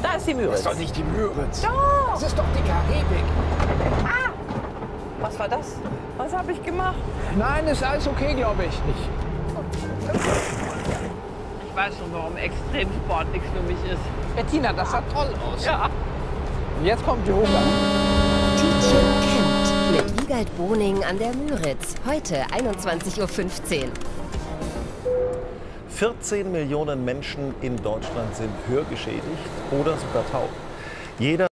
Da ist die Müritz. Das ist doch nicht die Müritz. Doch. Das ist doch die Karibik. Ah! Was war das? Was habe ich gemacht? Nein, ist alles okay, glaube ich nicht. Ich weiß schon, warum Extremsport nichts für mich ist. Bettina, das sah toll aus. Ja. Und jetzt kommt Yoga. Tietjen campt mit Wiegald Boning an der Müritz. Heute 21:15 Uhr. 14 Millionen Menschen in Deutschland sind hörgeschädigt oder sogar taub. Jeder